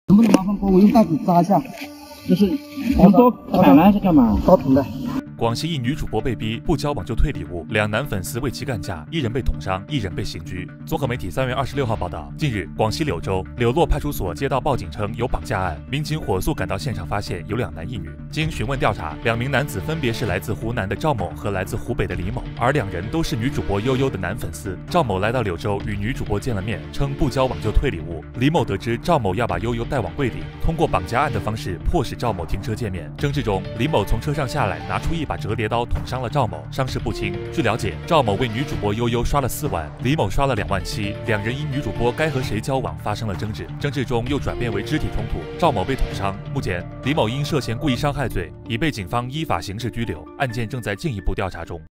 能不能麻烦帮我用大纸扎一下？就是你多打来是干嘛？ 高频的。 广西一女主播被逼不交往就退礼物，两男粉丝为其干架，一人被捅伤，一人被刑拘。综合媒体3月26号报道，近日，广西柳州柳洛派出所接到报警称有绑架案，民警火速赶到现场，发现有2男1女。经询问调查，2名男子分别是来自湖南的赵某和来自湖北的李某，而2人都是女主播悠悠的男粉丝。赵某来到柳州与女主播见了面，称不交往就退礼物。李某得知赵某要把悠悠带往柜里，通过绑架案的方式迫使赵某停车见面。争执中，李某从车上下来，拿出一把折叠刀捅伤了赵某，伤势不轻。据了解，赵某为女主播悠悠刷了4万，李某刷了2万7，2人因女主播该和谁交往发生了争执，争执中又转变为肢体冲突，赵某被捅伤。目前，李某因涉嫌故意伤害罪已被警方依法刑事拘留，案件正在进一步调查中。